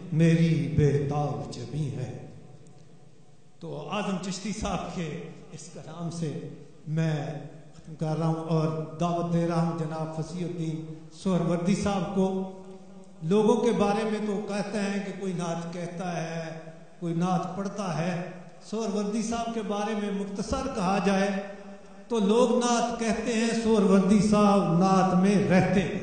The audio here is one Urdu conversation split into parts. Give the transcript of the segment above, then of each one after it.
میری بےتاب جبیں ہے. تو اعظم چشتی صاحب کے اس کلام سے میں ختم کر رہا ہوں اور دعوت دے رہا ہوں جناب فصیح الدین سہروردی صاحب کو. لوگوں کے بارے میں تو کہتے ہیں کہ کوئی نعت کہتا ہے, کوئی نعت پڑھتا ہے. سہروردی صاحب کے بارے میں مختصر کہا جائے تو لوگ نعت کہتے ہیں, سہروردی صاحب نعت میں رہتے ہیں,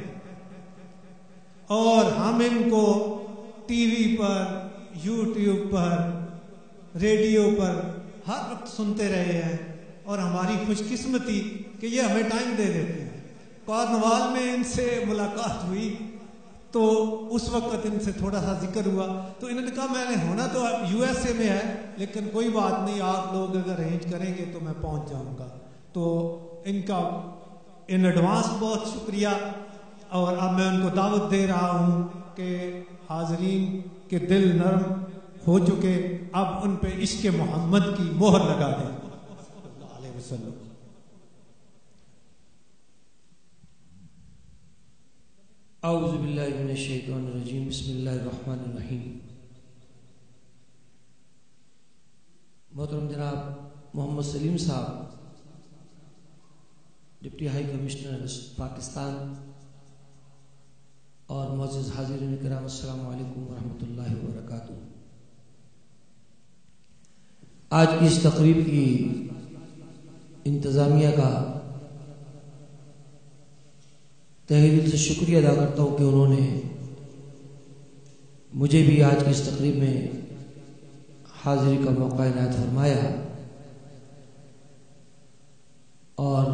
اور ہم ان کو ٹی وی پر, یوٹیوب پر, ریڈیو پر ہر وقت سنتے رہے ہیں, اور ہماری خوش قسمتی کہ یہ ہمیں ٹائم دے دیتے ہیں. کارنوال میں ان سے ملاقات ہوئی تو اس وقت ان سے تھوڑا سا ذکر ہوا, تو انہوں نے کہا میں نے ہونا تو یو ایس اے میں ہے لیکن کوئی بات نہیں, آپ لوگ اگر ارینج کریں گے تو میں پہنچ جاؤں گا. تو ان کا ان ایڈوانس بہت شکریہ, اور اب میں ان کو دعوت دے رہا ہوں کہ حاضرین کے دل نرم ہو چکے, اب ان پہ عشق محمد کی مہر لگا دیں صلی اللہ علیہ وسلم. اعوذ باللہ من الشیطان الرجیم, بسم اللہ الرحمن الرحیم. محترم جناب محمد سلیم صاحب, ڈپٹی ہائی کمشنر پاکستان, اور معزز حاضرین کرام, السلام علیکم ورحمۃ اللہ وبرکاتہ. آج کی اس تقریب کی انتظامیہ کا تہہ دل سے شکریہ ادا کرتا ہوں کہ انہوں نے مجھے بھی آج کی اس تقریب میں حاضری کا موقع عنایت فرمایا, اور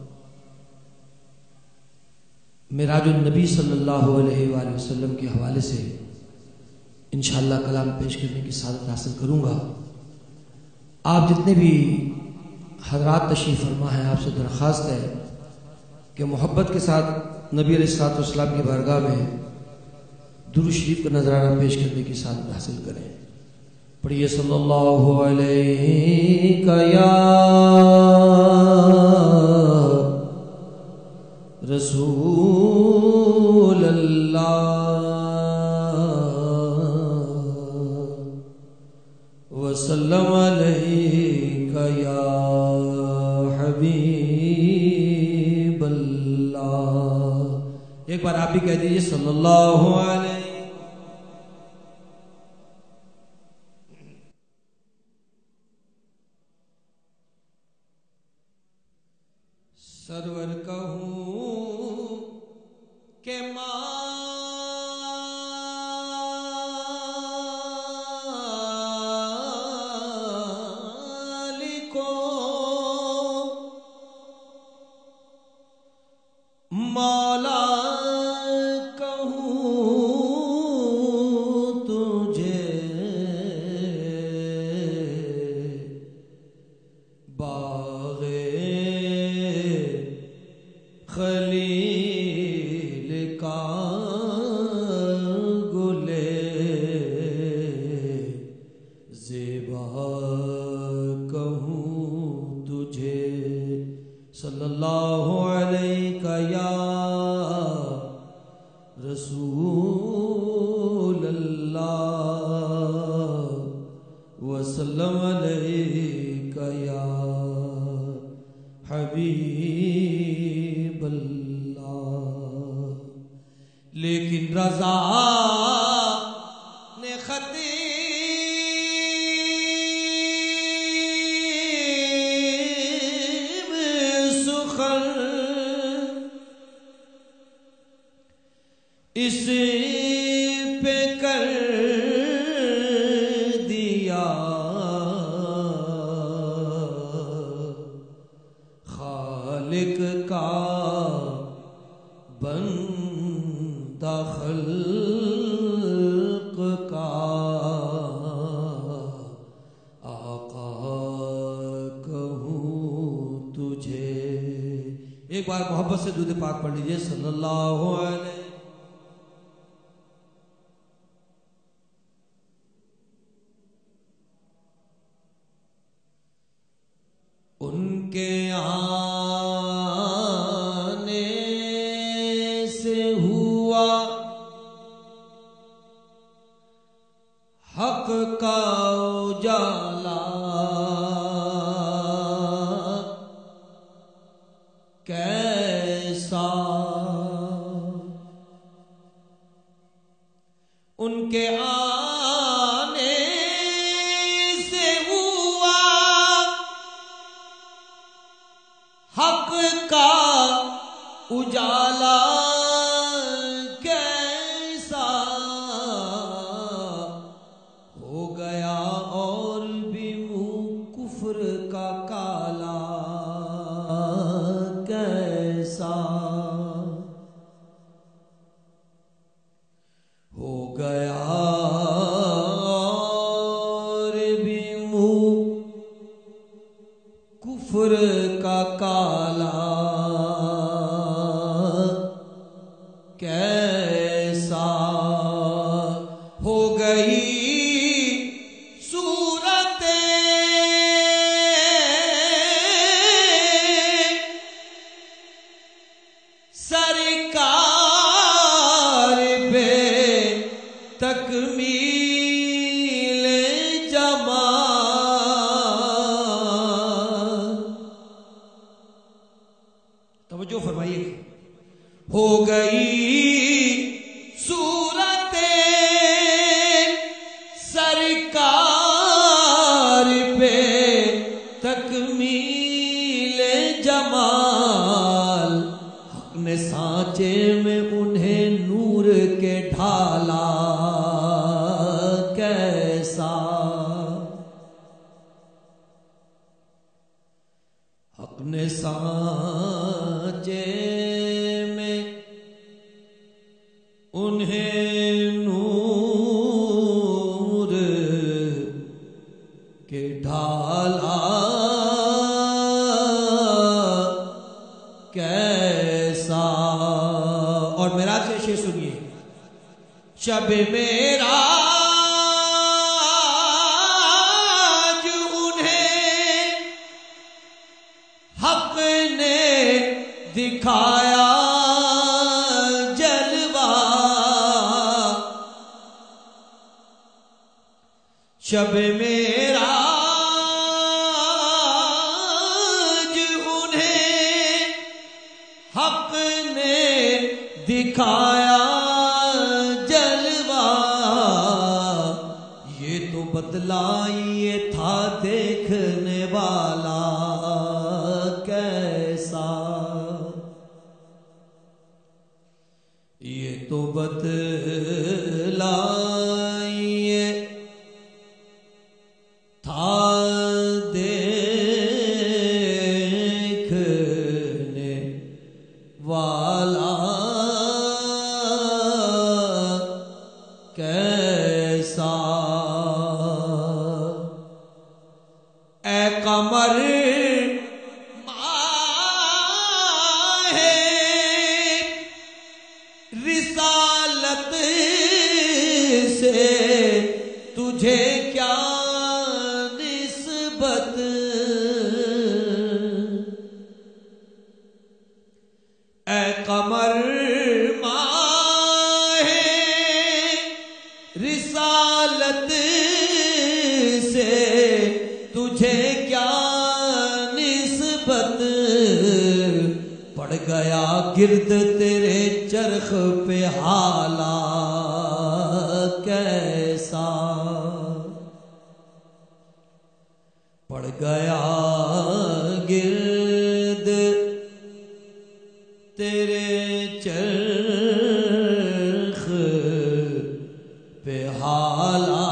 معراج النبی صلی اللہ علیہ وآلہ وسلم کے حوالے سے انشاءاللہ کلام پیش کرنے کی سعادت حاصل کروں گا. آپ جتنے بھی حضرات تشریف فرما ہیں, آپ سے درخواست ہے کہ محبت کے ساتھ نبی علیہ الصلوۃ والسلام کی بارگاہ میں درود شریف کا نذرانہ پیش کرنے کی سعادت حاصل کریں. پڑھیے صلی اللہ علیہ یا رسول اللہ وسلم علیک یا حبیب اللہ. ایک بار آپ بھی کہہ دیجیے صلی اللہ علیہ. سرور کہوں کہ مولا کہوں تجھے باغ خلیل کا گلے زیبا کہوں تجھے صلی اللہ علیہ یا رسول اللہ وسلم علیک یا حبیب اللہ. لیکن رضا نے خطیب سخن اس پہ کر دیا خالق کا بندہ خلق کا آقا کہوں تجھے. ایک بار محبت سے درود پاک پڑھ لیجئے صلی اللہ علیہ. ان کے آنے سے ہوا حق کا اجالا کیسا ان کے آنے سے ہوا حق کا اجالا کیسا ہو گیا اور بھی منہ کفر کا کالا کیسا ہو گیا اور بھی منہ کفر کا کالا کیسا ہو گئی صورت سرکار پہ تکمیل جمال. توجہ فرمائیے. ہو گئی صورت سرکار پہ تکمیل جمال. حق نے سانچے میں انہیں نور کے ڈھالا کیسا. حق نے سانچے میں انہیں نور کے ڈھالا کیسا. اور معراج سے شعر سنیے. شب معراج انہیں حق نے دکھایا جلوہ. شب معراج انہیں حق نے دکھایا جلوہ. یہ تو بتلائیے تھا دیکھنے والا کیسا. یہ تو بتلائیے تھا دیکھنے والا کیسا. اے قمر ماہ رسالت سے تجھے کیا نسبت. اے قمر ماہ رسالت سے تجھے کیا نسبت. پڑ گیا گرد تیرے چرخ پہ حالا کیسا. پڑ گیا گرد تیرے چرخ پہ حالا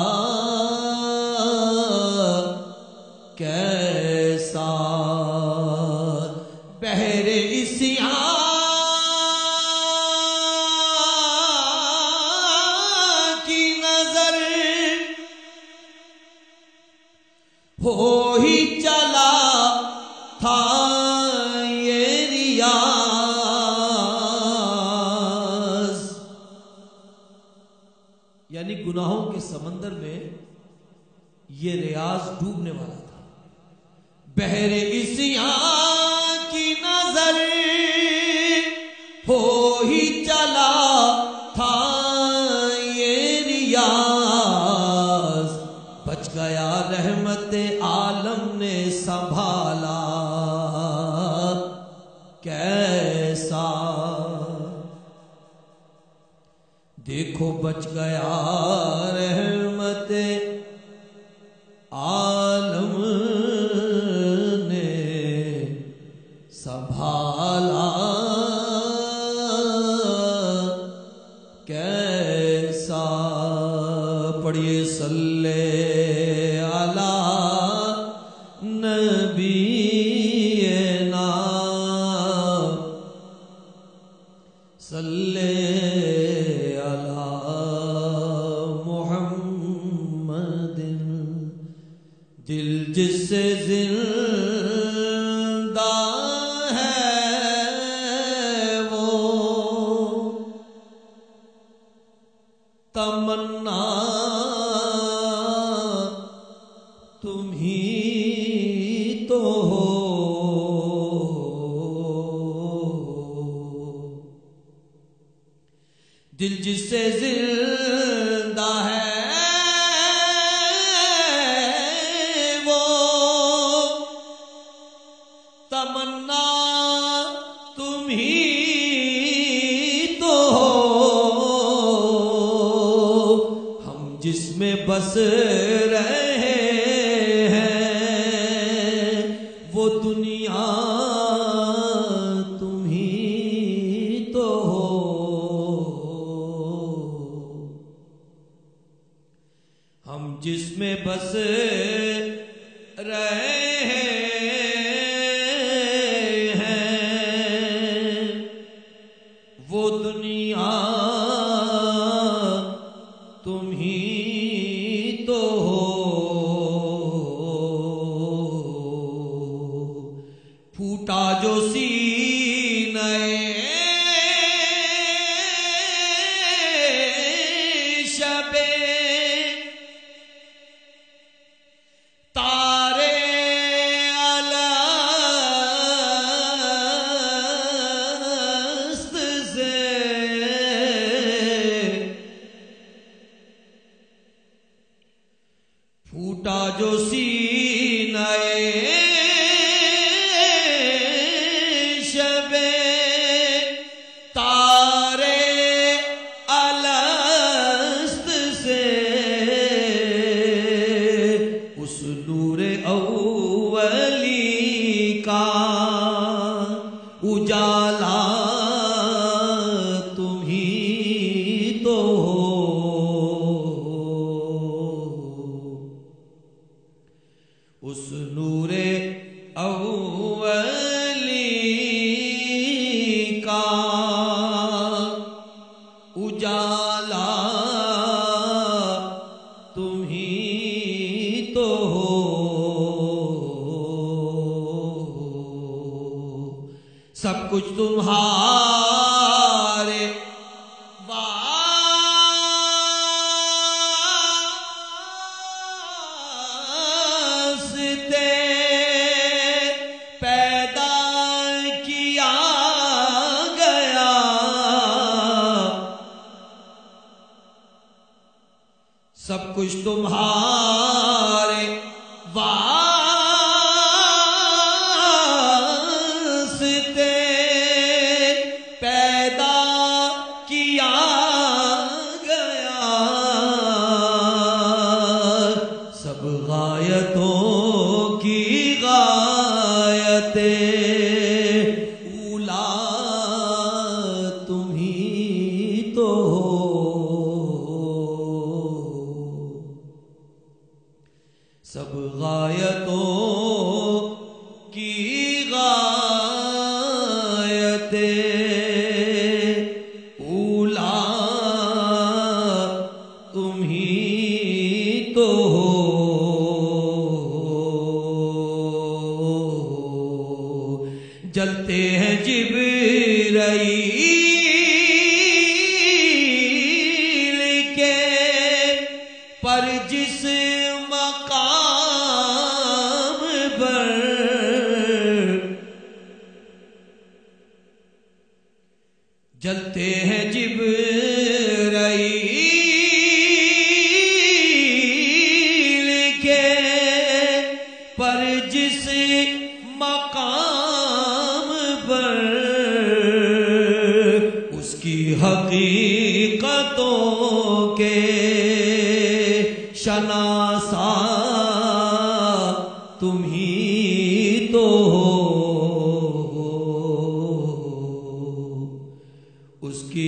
کیسا. بہر عصیاں کی نظر ہو ہی چلا تھا یہ ریاض. یعنی گناہوں کے سمندر میں یہ ریاض ڈوبنے والا تھا. بہر عصیاں کی نظر ہو ہی چلا تھا یہ ریاض. گیا رحمت عالم نے سنبھالا کیسا، دیکھو بچ گیا رحمت عالم نے سنبھالا کیسا۔ پڑھیے صلی علی نبینا صلی علی محمد، دل جس سے زندہ ہے وہ تمنا تم ہی تو ہو، دل جس سے زندہ ہے وہ تمنا تم ہی تو ہو، ہم جس میں بس رہے ہیں وہ دنیا تم ہی تو ہو، ہم جس میں بس رہے ہیں وہ دنیا تم ہی تو ہو، پھوٹا جو سینہ شب تارے الست سے، پھوٹا جو سینہ شب تارے الست سے، اس نور اولی کا اجالا تم ہی تو ہو، اس نور اولی کا اجالا تم ہی تو ہو، سب کچھ تمہارے واسطے پیدا کیا گیا، سب کچھ تمہارے واسطے پیدا کیا گیا، سب غایتوں کی غایت اولا تم ہی تو ہو، سب غایتوں کی غایت اولا تم ہی تو ہو، جلتے ہیں جبرائیل کے پر جس مقام پر جلتے ہیں جبرائیل کے شناسا تم ہی تو ہو، اس کی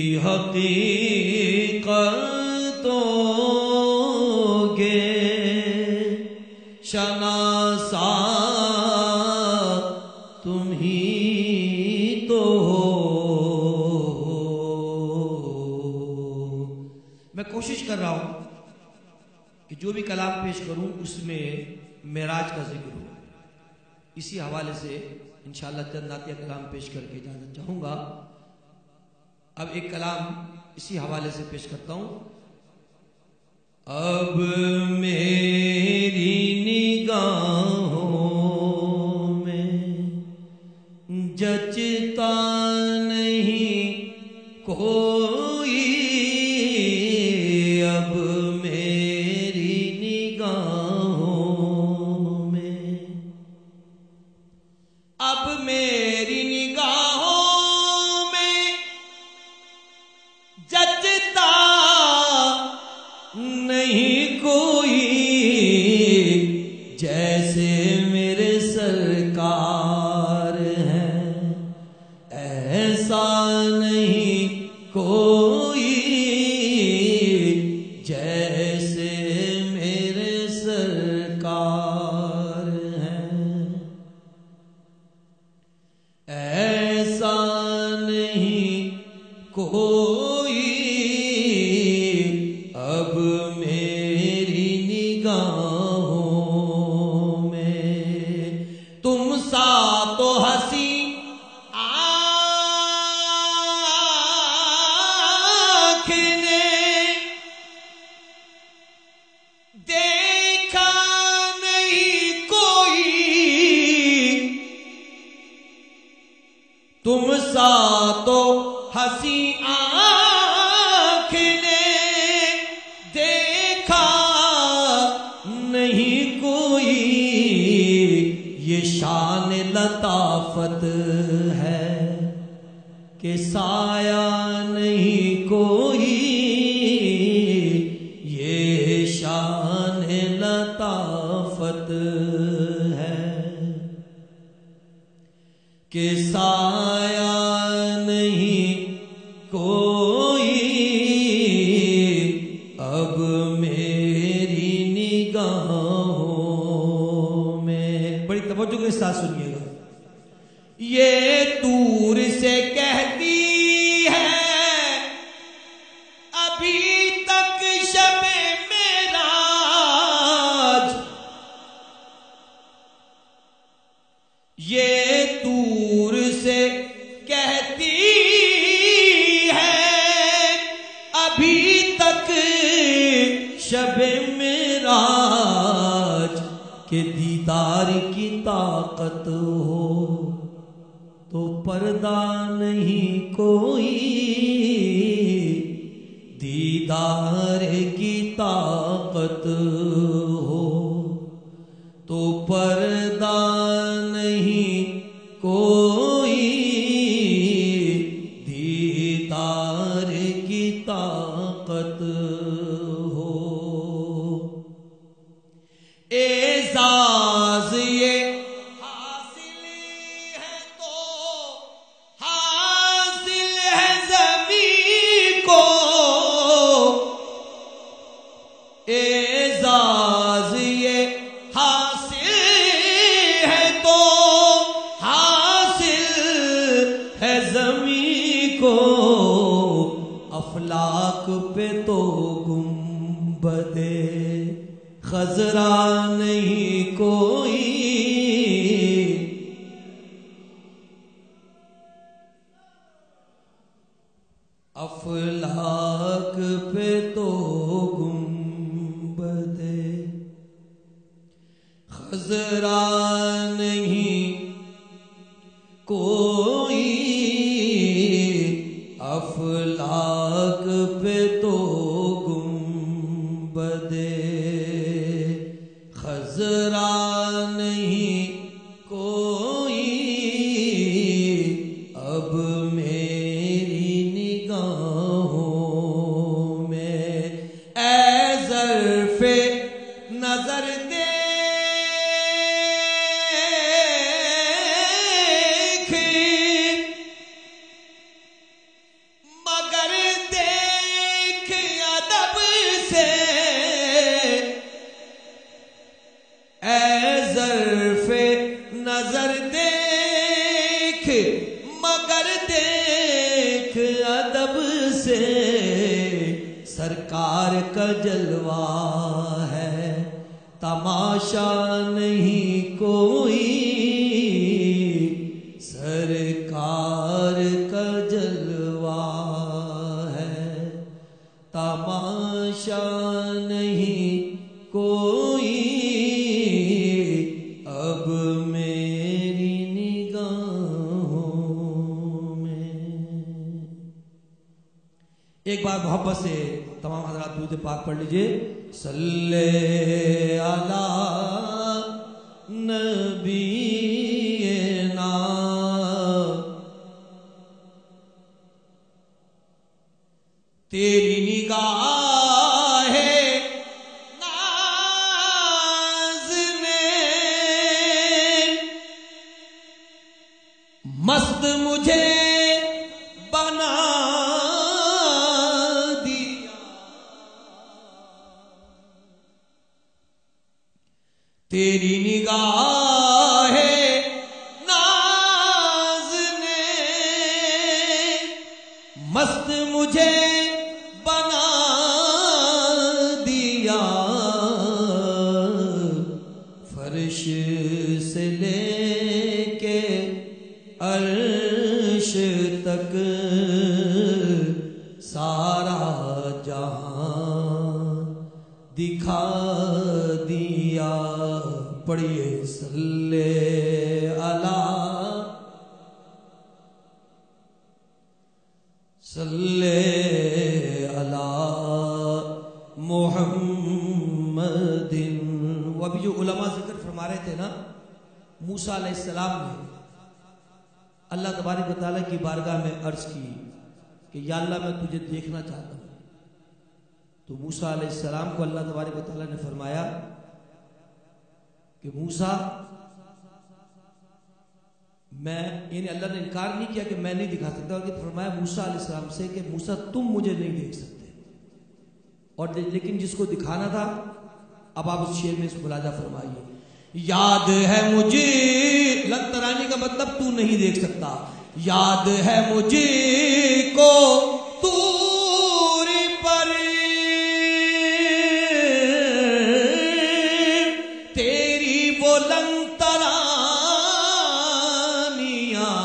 حقیقتوں گے شناسا تم ہی تو ہو۔ میں کوشش کر رہا ہوں کہ جو بھی کلام پیش کروں اس میں معراج کا ذکر ہو۔ اسی حوالے سے انشاءاللہ چند عطیہ کلام پیش کر کے اجازت چاہوں گا۔ اب ایک کلام اسی حوالے سے پیش کرتا ہوں۔ اب میری نگاہوں میں جچتا نہیں کوئی، اب میری نگاہوں میں، اب میری نگاہوں میں جچتا نہیں کوئی، جیسے میرے سرکار ہیں ایسا نہیں کوئی، جیسے میرے سرکار ہیں ایسا نہیں کوئی، اب میری نگاہوں میں تم سا تو ہنسی آنکھ نے دیکھا نہیں کوئی، تم سا تو ہنسی آنکھ نے دیکھا نہیں کوئی، یہ شان لطافت ہے کہ سایہ نہیں کوئی، یہ شان لطافت ہے کہ سایہ نہیں کوئی، اب میری نگاہوں میں۔ بڑی توجہ کے ساتھ سنیے گا۔ یہ دور سے کہتی ہے ابھی تک شب معراج، یہ دور سے کہتی ہے ابھی تک شب معراج، کہ دیدار کی طاقت ہو تو پردہ نہیں کوئی، دیدار کی طاقت ہو تو پردہ نہیں کوئی، دیدار کی طاقت ہو۔ اعزاز یہ حاصل ہے تو حاصل ہے زمین کو، اعزاز یہ حاصل ہے تو حاصل ہے زمین کو، افلاک پہ تو گنبد خضرا نہیں کوئی، افلاک پہ تو گنبد خضرا نہیں کوئی، افلاک پہ تو گنبد خضرا نہیں کوئی، اب میری نگاہوں میں اے ظرف جلوہ ہے، تماشا نہیں کوئی، سرکار کا جلوہ ہے، تماشا نہیں کوئی، اب میری نگاہوں میں۔ ایک بار محبت سے تمام حضرات درود پاک پڑھ لیجئے۔ صلی علی نبینا تیری نگاہ ناز نے مست مجھے بنا دیا، تیری نگاہ ناز نے مست مجھے بنا دیا، فرش سے لے کے عرش تک سارا جہاں دکھا دیا۔ پڑھیے صلی علی محمد۔ وہ ابھی جو علماء ذکر فرما رہے تھے نا، موسیٰ علیہ السلام نے اللہ تبارک و تعالیٰ کی بارگاہ میں عرض کی کہ یا اللہ میں تجھے دیکھنا چاہتا ہوں، تو موسیٰ علیہ السلام کو اللہ تبارک و تعالیٰ نے فرمایا کہ موسیٰ میں، یعنی اللہ نے انکار نہیں کیا کہ میں نہیں دکھا سکتا، اور فرمایا موسیٰ علیہ السلام سے کہ موسیٰ تم مجھے نہیں دیکھ سکتے، اور لیکن جس کو دکھانا تھا اب آپ اس شعر میں اس کو ملاحظہ فرمائیے۔ یاد ہے مجھے، لن ترانی کا مطلب تو نہیں دیکھ سکتا، یاد ہے مجھے کو طور پر تیری وہ لن ترانیاں،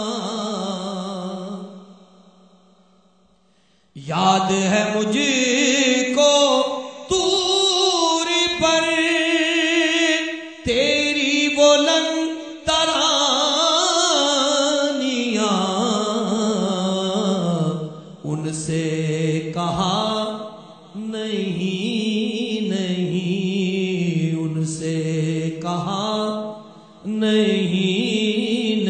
یاد ہے مجھے کو طور پر تیری وہ لن ترانیاں، ان سے کہا نہیں نہیں، ان سے کہا نہیں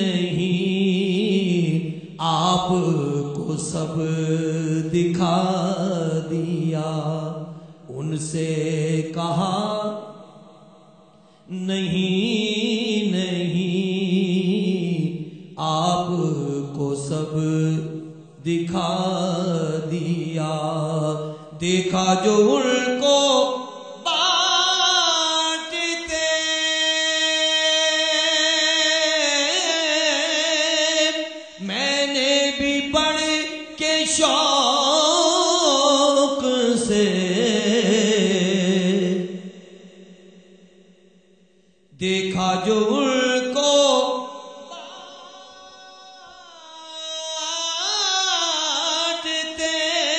نہیں، آپ کو سب دکھا دیا، ان سے کہا نہیں نہیں، آپ کو سب دکھا دیا، دیکھا جو ان کو بانٹتے میں نے بھی پڑھ کے شوق سے، دیکھا جو ان کو بانٹتے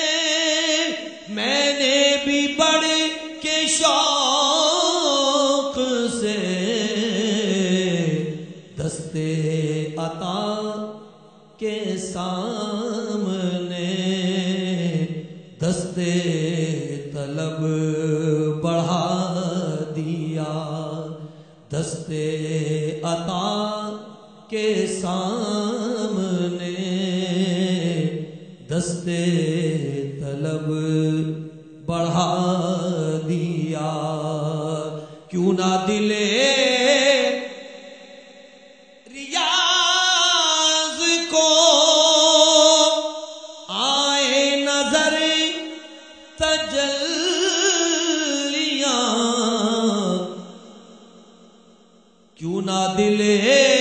میں نے بھی بڑھ کے شوق سے، دستے عطا کے سامنے دستے طلب بڑھا دیا، دستے عطا کے سامنے دستے طلب بڑھا دیا، کیوں نہ دلے ریاض کو آئے نظر تجلیاں، کیوں نہ دلے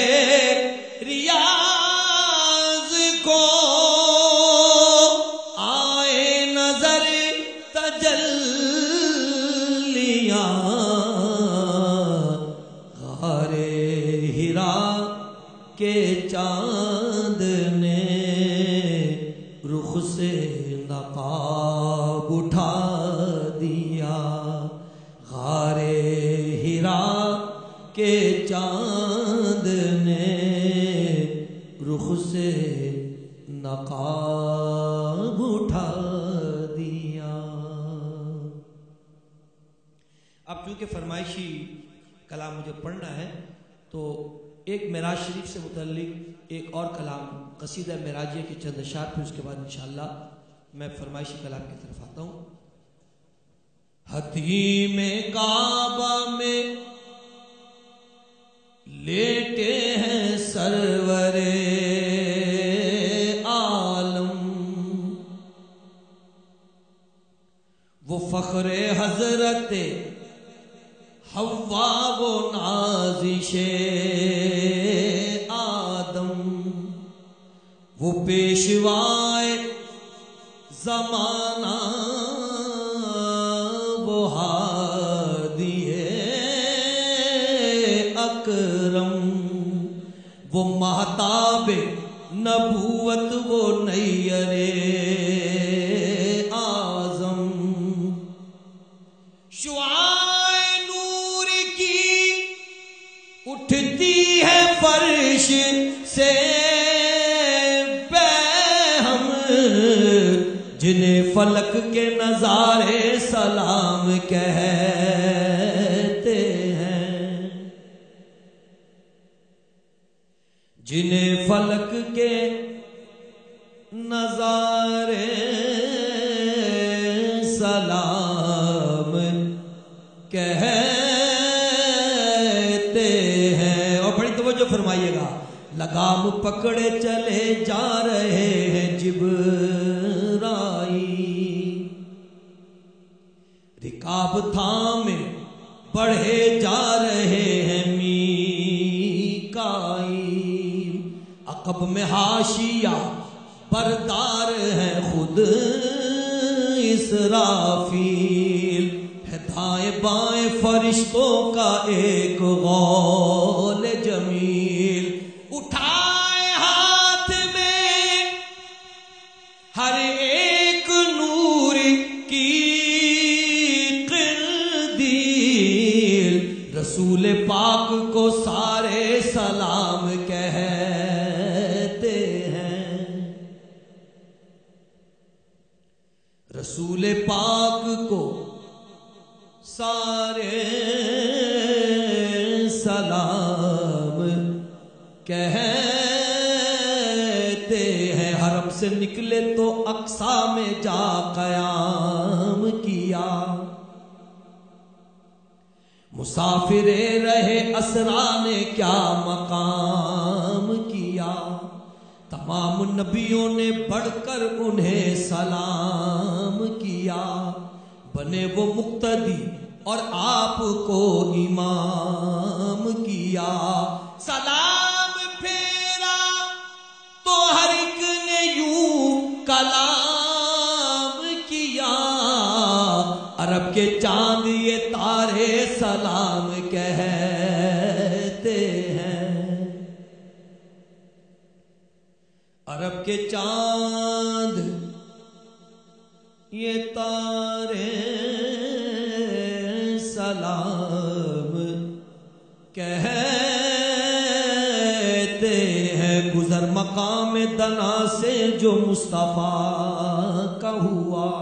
ریاض کو آئے نظر تجلیاں، چاند نے رخ سے نقاب اٹھا دیا. اب چونکہ فرمائشی کلام مجھے پڑھنا ہے تو ایک معراج شریف سے متعلق ایک اور کلام قصیدہ معراجیہ کے چند اشعار، پھر اس کے بعد انشاءاللہ میں فرمائشی کلام کی طرف آتا ہوں. حتیم کعبہ میں لیٹے ہیں سرور عالم، وہ فخر حضرت حوا و نازش آدم، وہ پیشوائے زمانہ وہ ہادی اکرم، وہ مہتاب نبوت وہ نیر اعظم، شعاع نور کی اٹھتی ہے فرش سے بہم، جنہیں فلک کے نظارے سلام کہتے ہیں، جنہیں فلک کے نظارے سلام کہتے ہیں. اور بڑی توجہ فرمائیے گا، لگام پکڑے چلے جا رہے ہیں جبرائیل، رکاب تھامے بڑھے جا رہے ہیں میکائیل، عقب میں حاشیہ بردار ہے خود اسرافیل، ہے دائیں بائیں فرشتوں کا ایک غول جمیل، اٹھائے ہاتھ میں ہر ایک نور کی قندیل، رسول پاک کو سارے سلام کہتے ہیں، رسول پاک کو سارے سلام کہتے ہیں. حرم سے نکلے تو اقصی میں جا قیام کیا، مسافر رہے اسرا نے کیا مقام کیا، تمام نبیوں نے بڑھ کر انہیں سلام کیا، بنے وہ مقتدی اور آپ کو امام کیا، سلام پھیرا تو ہر ایک نے یوں کلام کیا، عرب کے چاند یہ تارے سلام کہتے ہیں، عرب کے چاند یہ تارے سلام کہتے ہیں. گزر مقام دنا سے جو مصطفیٰ کا ہوا،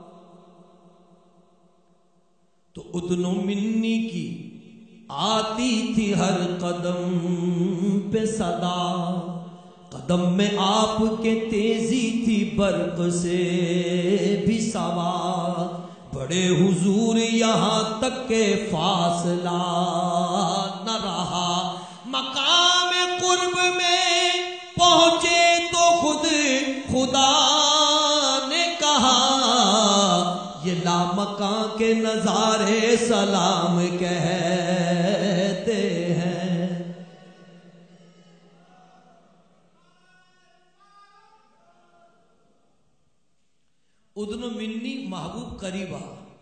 تو ادن و منی کی آتی تھی ہر قدم پہ صدا، قدم میں آپ کے تیزی تھی برق سے بھی سوا، بڑے حضور یہاں تک کے فاصلہ نہ رہا، مقام قرب میں پہنچے تو خود خدا نے کہا، یہ لامکاں کے نظارے سلام کہتے ہیں. ادن منی محبوب قریبا،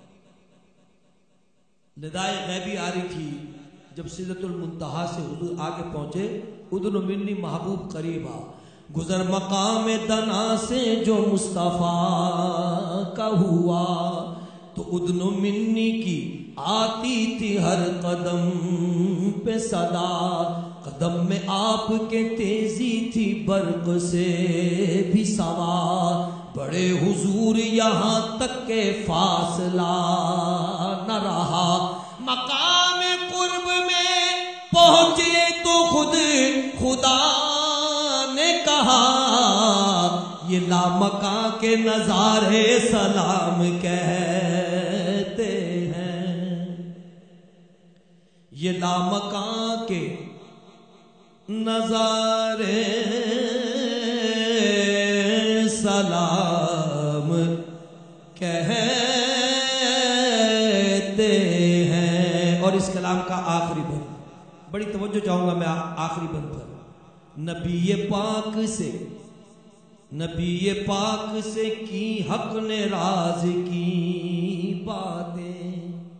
ندائے غیبی آ رہی تھی جب سدرۃ المنتہا سے حضور آگے پہنچے، ادن منی محبوب قریبا، گزر مقام دنا سے جو مصطفیٰ کا ہوا، تو ادن منی کی آتی تھی ہر قدم پہ صدا، قدم میں آپ کے تیزی تھی برق سے بھی سوا، بڑے حضور یہاں تک کہ فاصلہ نہ رہا، مقام قرب میں پہنچے تو خود خدا نے کہا، یہ لامکاں کے نظارے سلام کہتے ہیں، یہ لامکاں کے نظارے سلام کہتے ہیں۔ اور اس کلام کا آخری بند، بڑی توجہ چاہوں گا میں آخری بند پر، نبی پاک سے کی حق نے راز کی باتیں،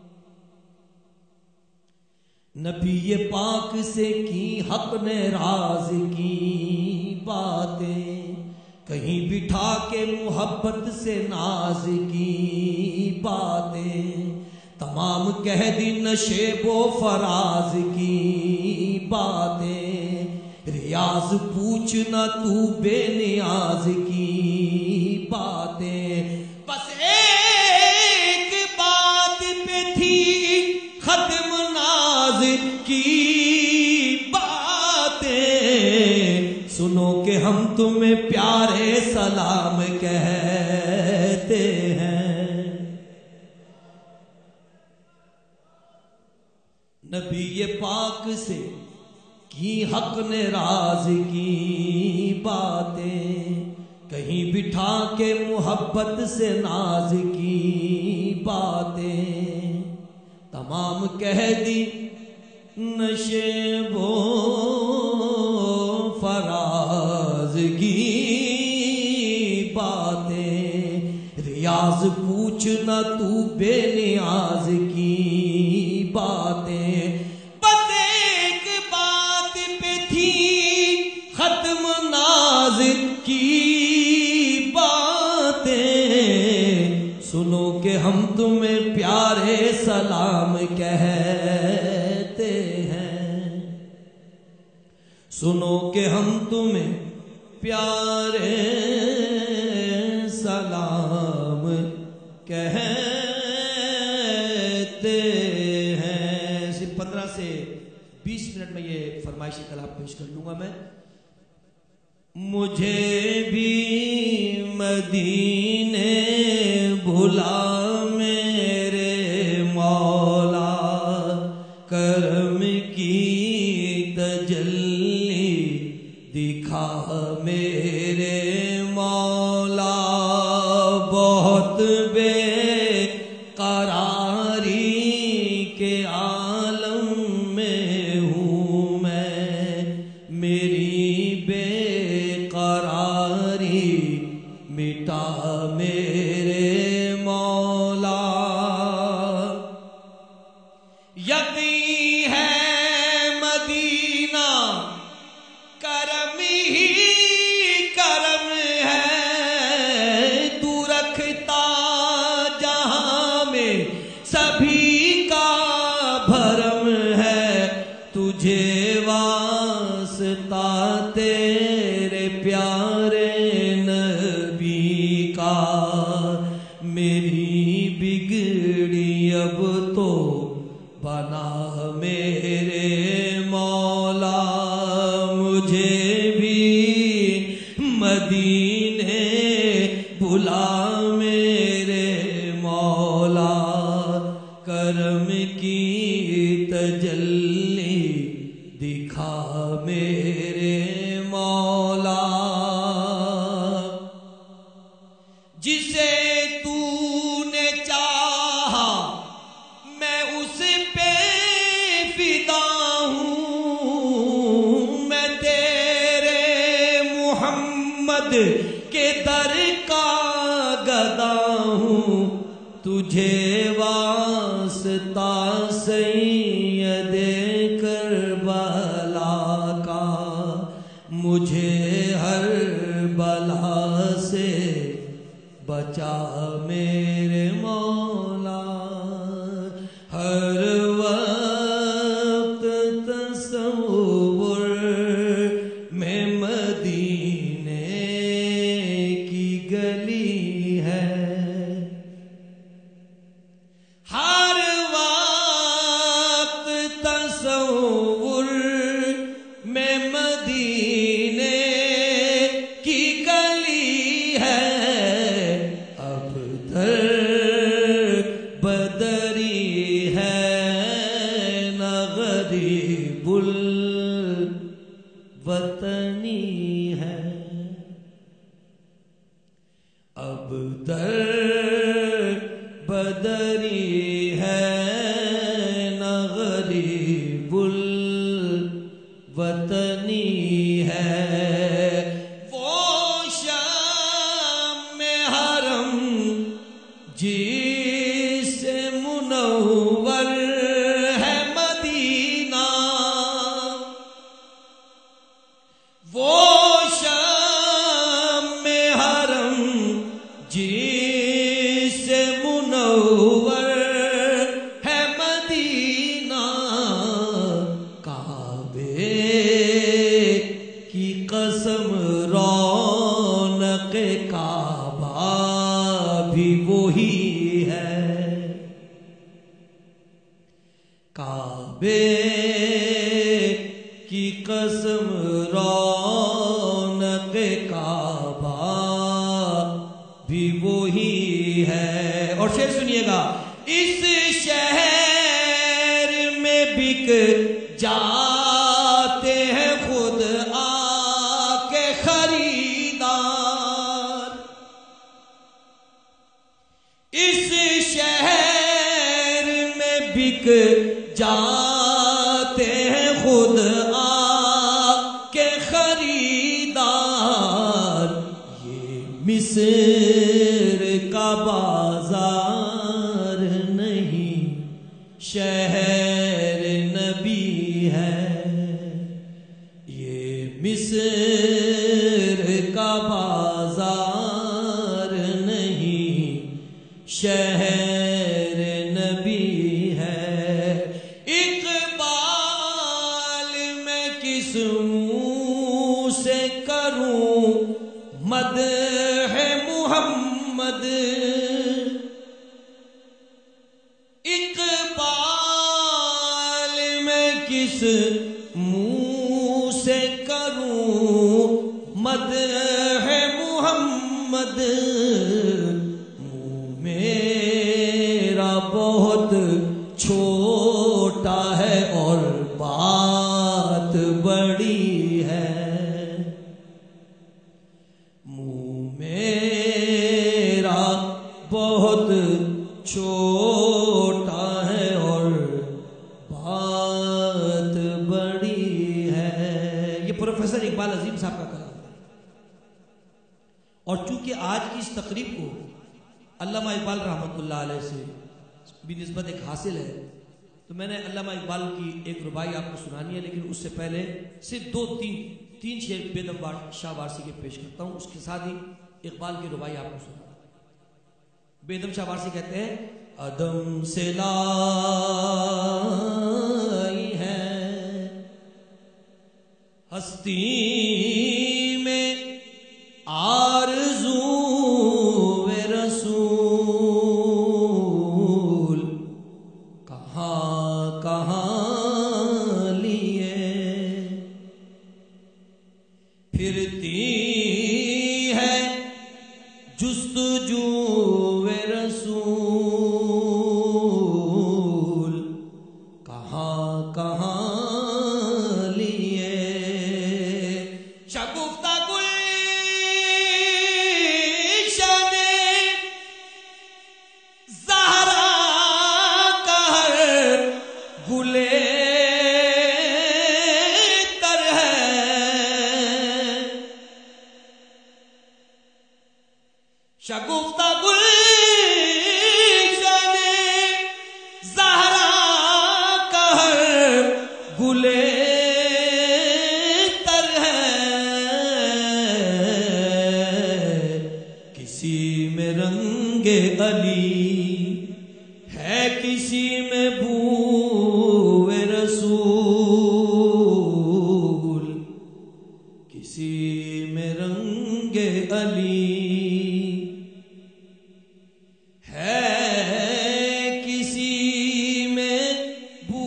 نبی پاک سے کی حق نے راز کی باتیں، کہیں بٹھا کے محبت سے ناز کی باتیں، تمام کہہ دی نشیب و فراز کی باتیں، ریاض پوچھنا تو بے نیاز کی باتیں، بس ایک بات پہ تھی ختم ناز کی باتیں، سنو کہ ہم تمہیں پیارے سلام کہتے ہیں، نبی پاک سے کی حق نے راز کی باتیں، کہیں بٹھا کے محبت سے ناز کی باتیں، تمام کہہ دی نشیب و فراز کی باتیں، ریاض پوچھنا تو بے نیاز کی باتیں، بس ایک بات پہ تھی ختم ناز کی باتیں، سنو کہ ہم تمہیں پیارے سلام کہتے ہیں، سنو کہ ہم تمہیں پیارے سلام کہتے ہیں۔ صرف 15 سے 20 منٹ میں یہ فرمائشی کلام پیش کر لوں گا میں۔ مجھے بھی مدینے بھلا میرے مولا، کرم کی تجلی دکھا میرے مولا، بہت بے قراری کے عالم میں ہوں میں، میری بے قراری مٹا میرے مولا، یقین ہے مدینہ کرم ہی کرم ہے، تو رکھتا جہاں میں سبھی کا بھرم ہے، تجھے واسطہ تیرے پیارے نبی کا، میری بگڑی اب تو بنا میرے مولا، مجھے بھی مدینے بلا میرے مولا، کرم کی تجلی دکھا میرے مولا، جسے تو نے چاہا میں اس پہ فدا ہوں، میں تیرے محمد کے در کا گدا ہوں، تجھے واسطہ سید کربلا کا، مجھے ہر بلا سے بچا میرے مولا، ہر وقت کعبے کی قسم رونق کعبہ بھی وہی ہے. اور شعر سنیے گا. اس شہر میں بک جاتے ہیں خود آ کے خریدار. اس شہر میں بک جاتے ہیں خود آ کے خریدار. یہ مصر کا بازار نہیں شہر نبی ہے. یہ مصر کا بازار نہیں شہر نبی ہے. اقبال میں کس منہ سے کروں مدح محمد. اقبال میں کس منہ سے کروں مدح محمد. منہ میرا بہت چھوٹا ہے اور بات بڑی ہے. منہ میرا بہت چھوٹا ہے اور بات بڑی ہے. یہ پروفیسر اقبال عظیم صاحب کا کلام ہے. اور چونکہ آج کی اس تقریب کو علامہ اقبال رحمۃ اللہ علیہ سے بھی نسبت ایک حاصل ہے تو میں نے علامہ اقبال کی ایک ربائی آپ کو سنانی ہے. لیکن اس سے پہلے صرف تین شعر بیدم شاہ وارسی کے پیش کرتا ہوں. اس کے ساتھ ہی اقبال کی ربائی آپ کو سنا. بیدم شاہ وارسی کہتے ہیں عدم سے لائی ہے ہستی میں آرزو رسول کہاں کہاں لیے پھرتی ہے جستجو رسول کہاں کہاں لیے. شگفتہ گلشن زہرا کا ہر گلے تر ہے. شگفتہ گلشن زہرا کا ہر گلے تر ہے. کسی میں رنگ علی ہے کسی میں بو رسول. کسی میں رنگ علی ہے کسی میں بو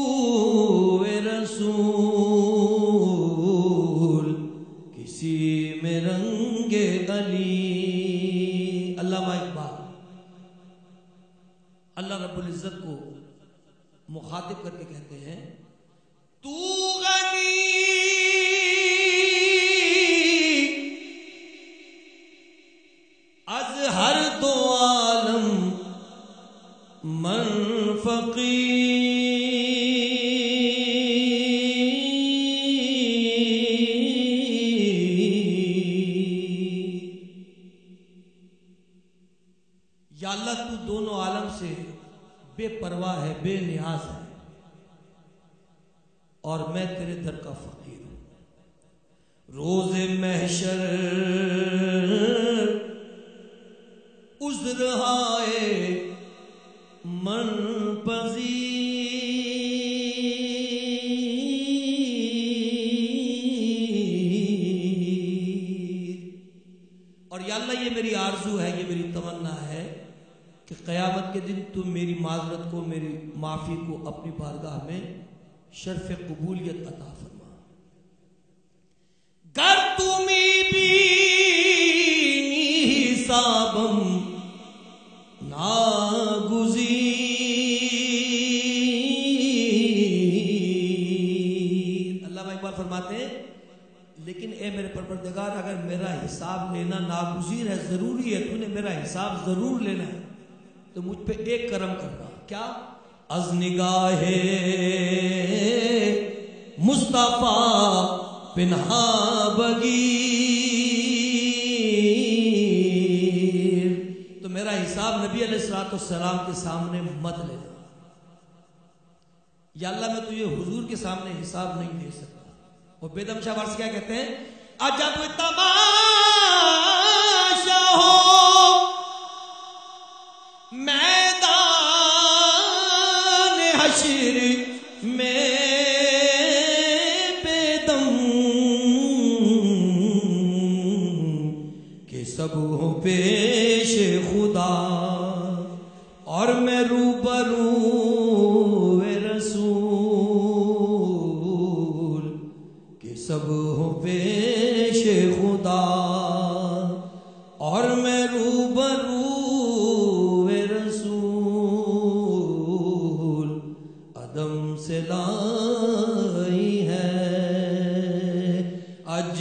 رسول. کسی میں رنگ علی. علامہ اقبال اللہ رب العزت کو مخاطب کر کے کہتے ہیں تو غنی از ہر دو عالم من فقیر. یا اللہ تو دونوں عالم سے بے پرواہ ہے بے نیاز ہے اور میں تیرے در کا فقیر ہوں. روز محشر عذر ہائے من پذیر. اور یا اللہ یہ میری آرزو ہے یہ میری تمنا ہے کہ قیامت کے دن تم میری معذرت کو، میری معافی کو اپنی بارگاہ میں شرف قبولیت عطا فرما. گر تمی بینی حسابم ناگزیر. علامہ اقبال فرماتے ہیں لیکن اے میرے پروردگار اگر میرا حساب لینا ناگزیر ہے، ضروری ہے، تو نے میرا حساب ضرور لینا ہے، تو مجھ پہ ایک کرم کرنا. کیا؟ از نگاہ مصطفیٰ پنہا بگیر. تو میرا حساب نبی علیہ السلام کے سامنے مت لینا. یا اللہ میں تجھے حضور کے سامنے حساب نہیں دے سکتا. وہ بیدم شاہ وارث کیا کہتے ہیں؟ عجب تماشا ہو میدان حشر میں بیدم کہ سب ہو پیش خدا اور میں روبرو سب ہو پیش خدا اور میں روبرو رسول. عدم سے لائی ہے اج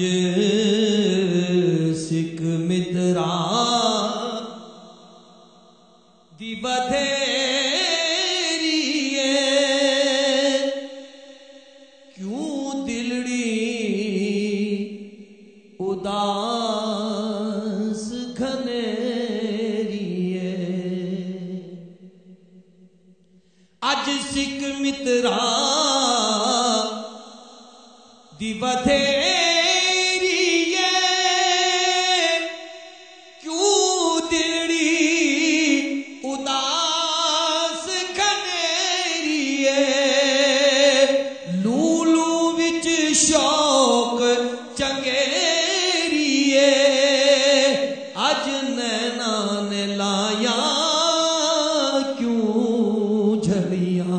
سکھ مترا دی بدھیری کیوں دلڑی اداس گھنیری. اج سکھ مترا دی بدھیری کیوں دلڑی اداس گھنیری. لولو وچ شوق چنگے اج نینا نے لایا کیوں جھلیاں.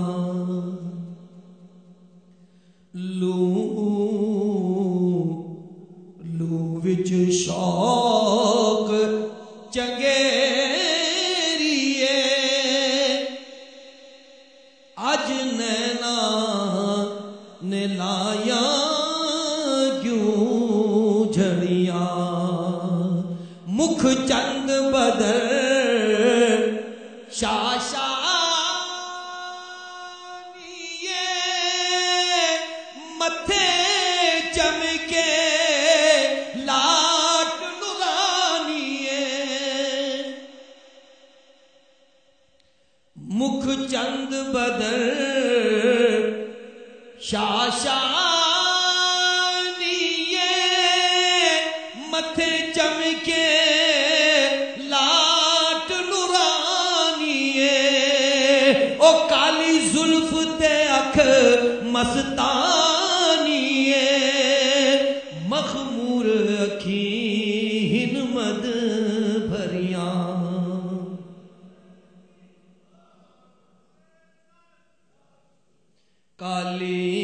لو وچ شوق چنگیری اج نینا نے لایا کیوں جھلیاں. مکھ چند بدر شاشانیے متھے چمکے لاٹ نورانیے. مکھ چند بدر شاشانیے متھے چمکے لاٹ نورانیے. او کالی زلف تے اکھ مستانیے مخمور اکھیں مد بھریاں. کالی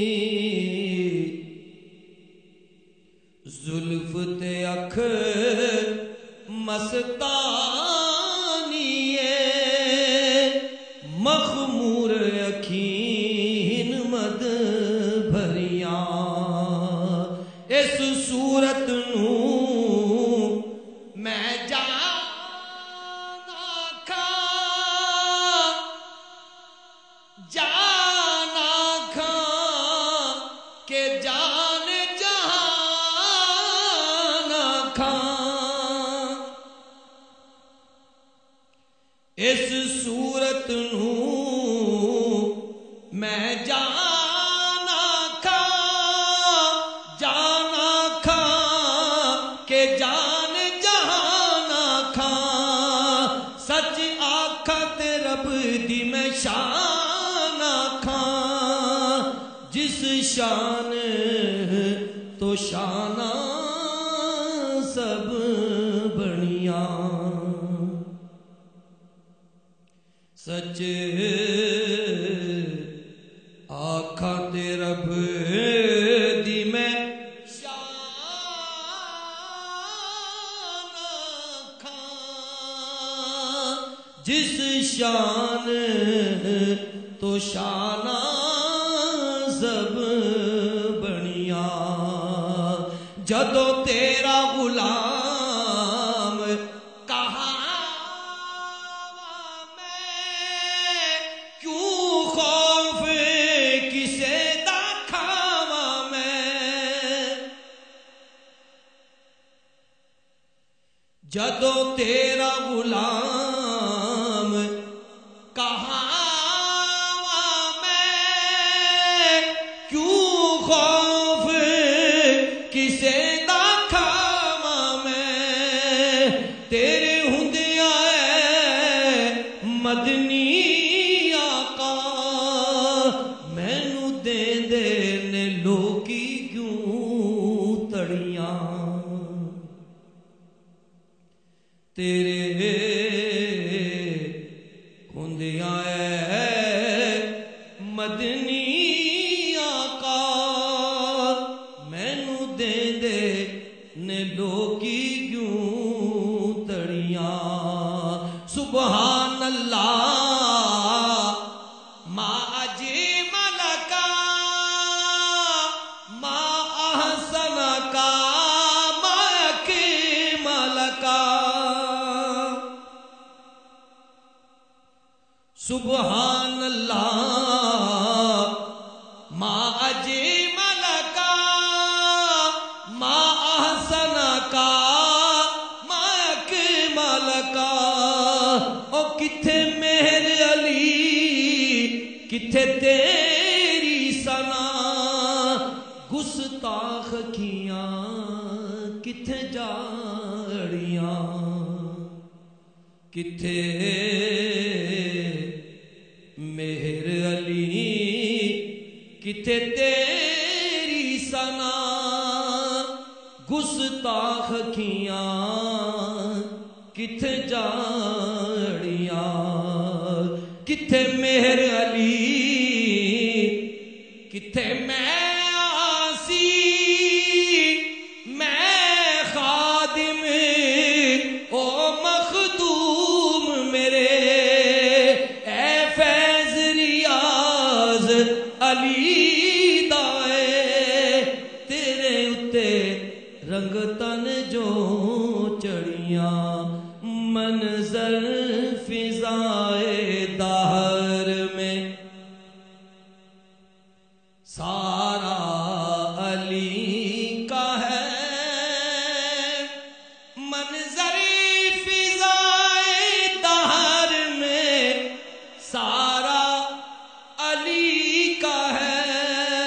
زلف تے اکھ مستانیے مخمور اکھیں مد بھریاں. اس صورت نو میں جانا کھا جانا کھا کہ جان جہاں کھا. اس صورت نو میں جانا کھا کہ جان جہاں کھا. سچ آکھا تے رب دی میں شان کھا جس شان تو شانہ سب بنیاں. سچ آکھاں تے رب دی میں شان آکھاں، جس شان تو شانہ زب بنیاں، جدو تیرا غلام کہاں میں، کیوں خوف کسے دا کھاواں میں، جدو تیرا غلام کہاں کسے دا کھاواں میں، تیرے ہوندیاں اے مدنی آقا، مینوں دیندے نے لوکی کیوں تڑیاں، تیرے ہوندیاں اے مدنی لوکی کیوں تڑیاں، سبحان اللہ ما اجمل کا ما احسن کا ما اکمل کا، سبحان اللہ ما اجمل کا ما احسن کا ما اکمل کا، او کتھے مہر علی کتھے تیری ثنا، گستاخ کیاں کتھے جاڑیاں، کتھے مہر علی کتھے تیری ثنا، گستاخ کیاں کتھے جاڑیاں، کتھے مہر علی کتھے میں آسی میں خادم او مخدوم میرے، اے فیض ریاض علی دائے، تیرے اتے رنگ تن جو چڑیاں، منظر فضائے دہر میں سارا علی کا ہے، منظر فضائے دہر میں سارا علی کا ہے،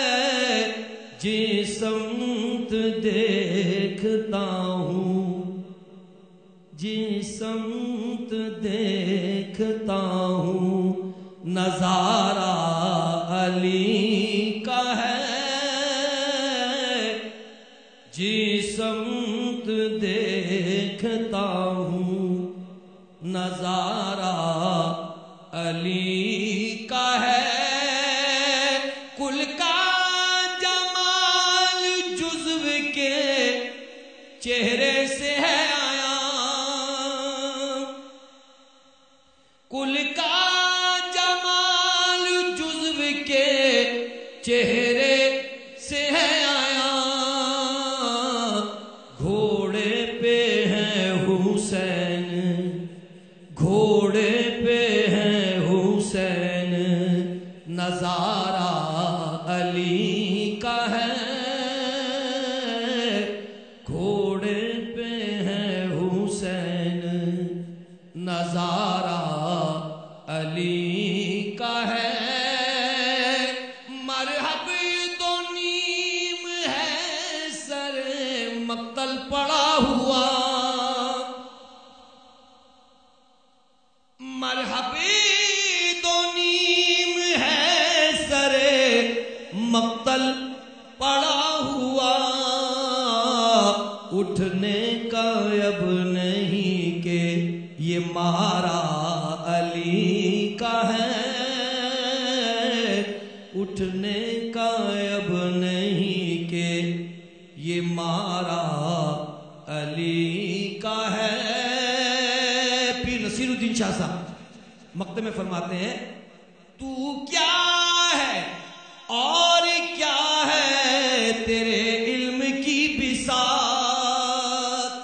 جس سمت دیکھتا ہوں جس سمت دیکھتا ہوں نظارہ علی کا ہے، جس سمت دیکھتا ہوں نظارہ علی کا ہے، کل کا جمال جزو کے چہرے سے ہے آیا، کل کا جمال جزو کے چہرے سے ہے آیا، گھوڑے پہ ہے حسین گھوڑے پہ ہے حسین، نظارہ علی کا ہے، گھوڑے پہ ہے حسین نظارہ علی کا ہے، مرحب دو نیم ہے سر مقتل پڑا ہوا، مرحب دو نیم ہے سر مقتل پڑا ہوا، اٹھنے کا اب نہیں کہ یہ مارا علی کا اٹھنے کا اب نہیں کہ یہ مارا علی کا ہے. پیر نصیر الدین شاہ صاحب مقطع میں فرماتے ہیں تو کیا ہے اور کیا ہے تیرے علم کی بساط,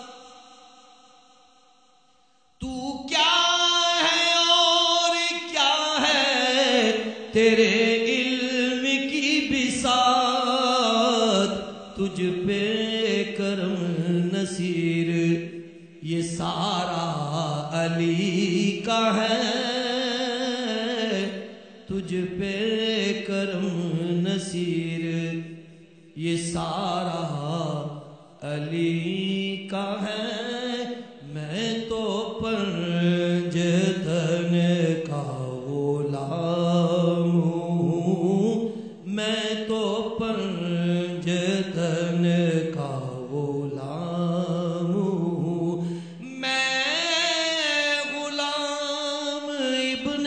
تو کیا ہے اور کیا ہے تیرے علم کی بساط, تجھ پہ کرم نصیر یہ سارا علی کا ہے, تجھ پہ کرم نصیر یہ سارا علی کا ہے. میں تو پنجتن کا غلام ہوں, میں تو پنجتن کا غلام ہوں, میں غلام ابن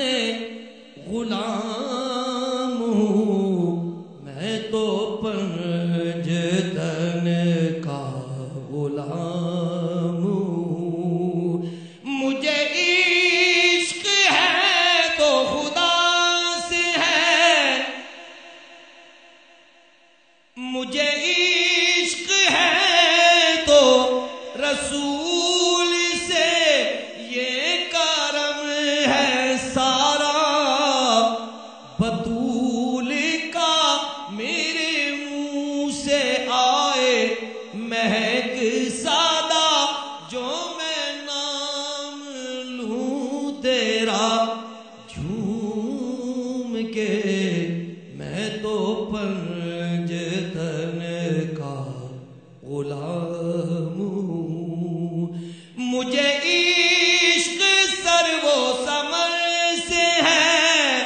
غلام ہوں, میں تو پنجتن کا غلام ہوں. مجھے عشق ہے تو خدا سے ہے, مجھے عشق ہے تو رسول سے یہ کرم ہے سارا. بطول کا میرے منہ سے آئے مہک سادہ, جو میں نام لوں تیرا جھوم کے, میں تو پنجتن کا غلام ہوں. مجھے عشق سر و سمر سے ہے,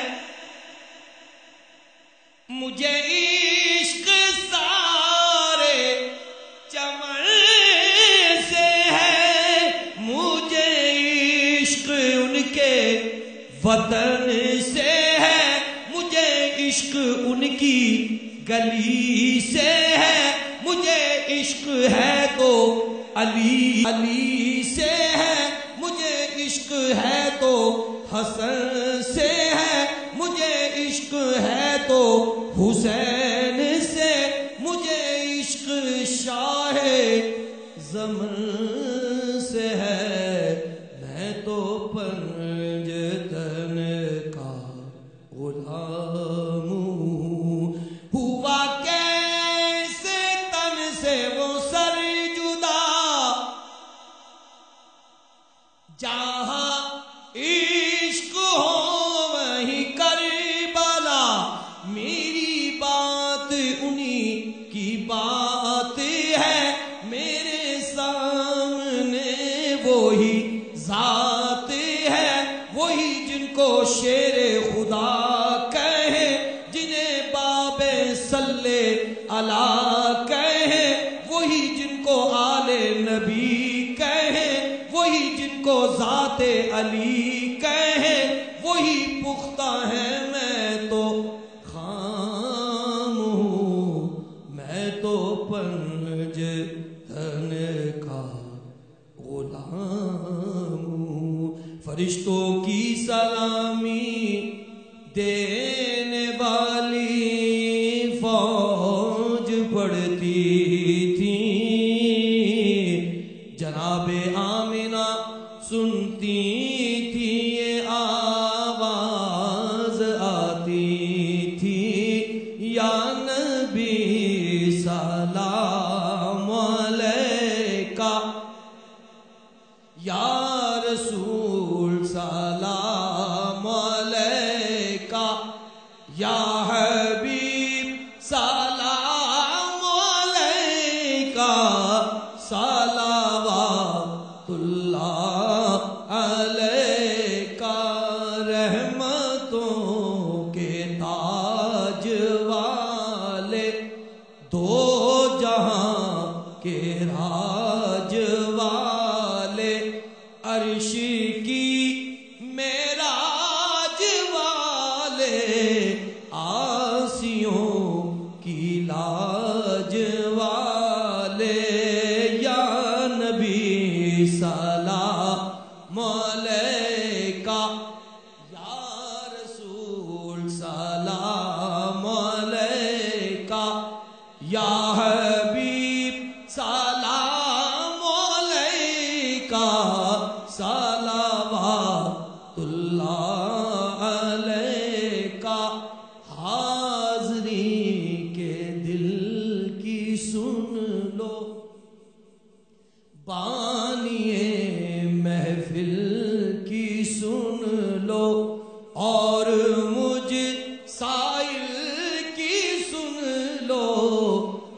مجھے عشق سارے چمن سے ہے, مجھے عشق ان کے وطن سے ہے, مجھے عشق ان کی گلی سے ہے, مجھے عشق ہے تو علی علی سے ہے, مجھے عشق ہے تو حسن سے ہے, مجھے عشق ہے تو حسین سے, مجھے عشق شاہ زمن سے ہے. میں تو پنجتن کا غلام ہوں. ہوا کیسے تن سے وہ سر جدا, جہاں عشق ہو وہیں کربلا, میری بات انہی کی بات ہے, میرے سامنے وہی ذات ہے, وہی جن کو شیر خدا کہے, جنہیں باب صلی اللہ کہے, وہی جن کو آل نبی کہے, وہی جن کو ذات علی کہے, وہی پختہ ہے. میں تو خام ہوں, میں تو پنجتن کا غلام ہوں. فرشتوں کی سلامی دینے والی فوج پڑتی تھی, جناب آمنہ سنتی تھی یہ آواز آتی تھی, یا نبی سلام علیکہ, یا رسول سلام علیکہ, یا حبیب سلام علیکہ, صلوات اللہ علیکہ. رحمتوں کے تاج والے, دو جہاں کے راج والے, عرش کی معراج والے,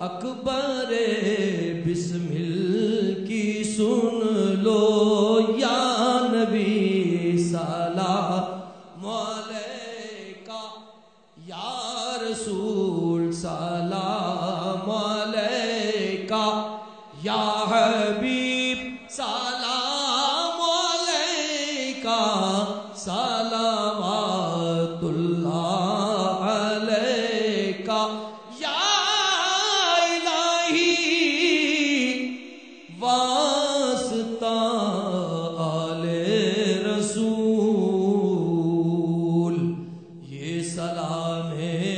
اکبر بسمل کی سن لو یا نبی سلام علیکہ یا رسول سلام علیکہ یا حبیب سلام علیکہ صلوات اللہ علیکہ یا الہی واسطہ آل رسول یہ سلام ہے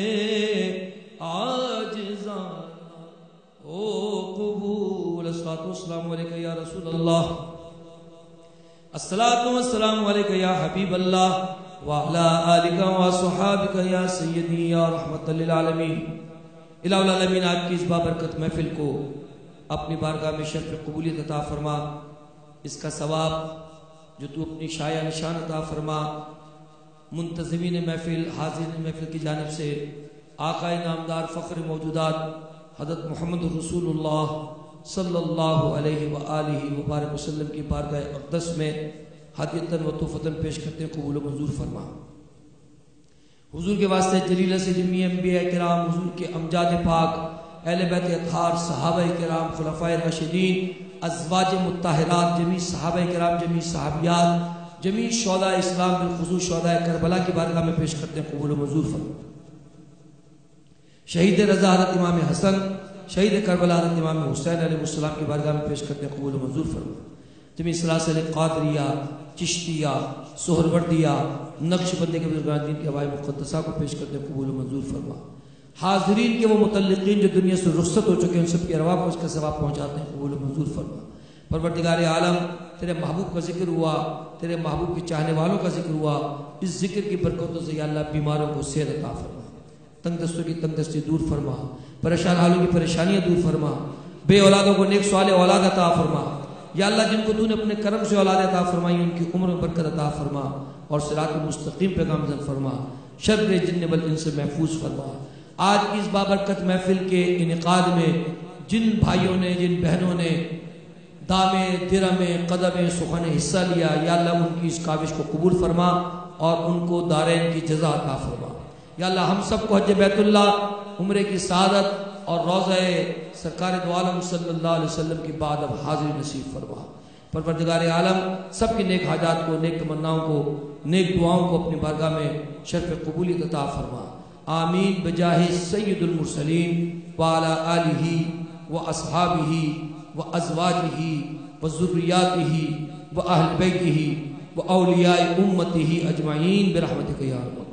عاجزانہ او قبول الصلاۃ والسلام علیکہ یا رسول اللہ الصلاۃ والسلام علیکہ یا حبیب اللہ وعلی آلکہ وصحابکہ یا سیدی یا رحمت للعالمین الہ العالمین آج کی اس بابرکت محفل کو اپنی بارگاہ میں شرف قبولیت عطا فرما اس کا ثواب جو تو اپنی شایع نشان عطا فرما منتظمین محفل حاضرین محفل کی جانب سے آقا نامدار فخر موجودات حضرت محمد رسول اللہ صلی اللہ علیہ وآلہ وبارک وسلم کی بارگاہ اقدس میں ہدیۃً و تحفۃً پیش کرتے ہیں قبول و منظور فرما حضور کے واسطے جلیلہ سے جمعی انبیاء کرام حضور کے امجاد پاک اہل بیت اطہار صحابہ کرام خلفائے راشدین ازواج مطہرات جمیع صحابہ کرام جمیع صحابیات جمیع شہداء اسلام بالخصوص شہداء کربلا کی بارگاہ میں پیش کرتے ہیں قبول و منظور فرما شہید رضا حضرت امام حسن شہید کربلا حضرت امام حسین علیہ السلام کی بارگاہ میں پیش کرتے ہیں قبول و منظور فرما جمیع سلاسل قادریہ چشتیہ سہروردیہ نقش بندی کے بزرگان دین کے عوائد مقدسہ کو پیش کرتے ہیں قبول و منظور فرما حاضرین کے وہ متعلقین جو دنیا سے رخصت ہو چکے ہیں ان سب کی ارواح کو اس کا ثواب پہنچاتے ہیں قبول و منظور فرما پروردگار عالم تیرے محبوب کا ذکر ہوا تیرے محبوب کے چاہنے والوں کا ذکر ہوا اس ذکر کی برکتوں سے یا اللہ بیماروں کو صحت عطا فرما تنگ دستوں کی تنگ دستی دور فرما پریشان حالوں کی پریشانیاں دور فرما بے اولادوں کو نیک صالح اولاد عطا فرما یا اللہ جن کو تو نے اپنے کرم سے اولاد عطا فرمائی ان کی عمر میں برکت عطا فرما اور صراط المستقیم پہ گامزن فرما شر جن والانس سے محفوظ فرما آج کی اس بابرکت محفل کے انعقاد میں جن بھائیوں نے جن بہنوں نے دامے درمے قدمے سخن حصہ لیا یا اللہ ان کی اس کاوش کو قبول فرما اور ان کو دارین کی جزا عطا فرما یا اللہ ہم سب کو حج بیت اللہ عمرے کی سعادت اور روضہ سرکار دو عالم صلی اللہ علیہ وسلم کی بعد اب حاضری نصیب فرما پروردگار عالم سب کی نیک حاجات کو نیک تمناؤں کو نیک دعاؤں کو اپنی بارگاہ میں شرف قبولیت عطا فرما آمین بجاہ سید المرسلین وعلی آلہ واصحابہ وازواجہ وذریاتہ واہل بیتہ واولیاء امتہ اجمعین برحمتک یا رب